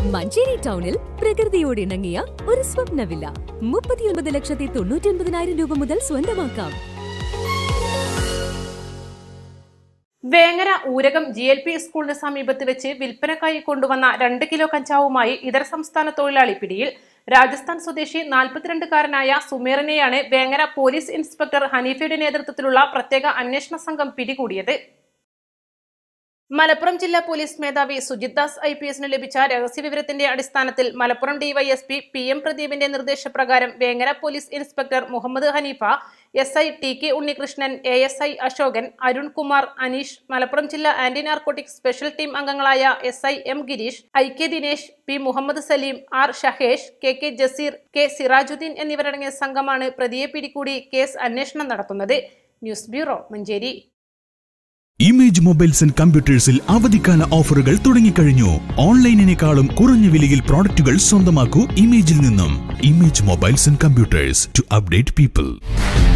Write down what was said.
മഞ്ചേരി ടൗണിൽ പ്രകൃതിയോട് ഇണങ്ങിയ ഒരു സ്വപ്ന വില്ല 39,99,000 രൂപ മുതൽ സ്വന്തമാക്കാം. വേങ്ങര ഊരകം GLP സ്കൂളിന് സമീപത്ത് വെച്ച് വിൽപ്പനക്കായി കൊണ്ടുവന്ന 2 കിലോ കഞ്ചാവുമായി ഇതര സംസ്ഥാന തൊഴിലാളി പിടിയിൽ. രാജസ്ഥാൻ സ്വദേശി 42-കാരനായ സുമേറിനെയാണ് വേങ്ങര പോലീസ് ഇൻസ്പെക്ടർ ഹനീഫയുടെ നേതൃത്വത്തിലുള്ള പ്രത്യേക അന്വേഷണ സംഘം പിടികൂടിയത്. മലപ്പുറം ജില്ലാ പോലീസ് മേധാവി സുജിത് ദാസ് IPSന് ലഭിച്ച രഹസ്യവിവരത്തിന്റെ അടിസ്ഥാനത്തിൽ മലപ്പുറം DYSP PM പ്രദീപിന്റെ നിർദ്ദേശപ്രകാരം Vengara police inspector Muhammad Haneefa, SI TK Unnikrishnan, ASI Ashokan, Arun Kumar, Aneesh, Malappuram ജില്ലാ ആന്റി നാർക്കോട്ടിക് സ്പെഷ്യൽ ടീം അംഗങ്ങളായ SI M Girish, IK Dinesh, P Muhammad Saleem, R Shahesh, KK Jaseer, K Sirajuddeen എന്നിവരടങ്ങിയ സംഘമാണ് പ്രതിയെ പിടികൂടി കേസ് അന്വേഷണം നടത്തുന്നത്. News bureau, Manjeri. Image Mobiles and കമ്പ്യൂട്ടേഴ്സിൽ അവധിക്കാല ഓഫറുകൾ തുടങ്ങിക്കഴിഞ്ഞു. ഓൺലൈനിനേക്കാളും കുറഞ്ഞ വിലയിൽ പ്രോഡക്റ്റുകൾ സ്വന്തമാക്കൂ ഇമേജിൽ നിന്നും. Image Mobiles and Computers, to update people.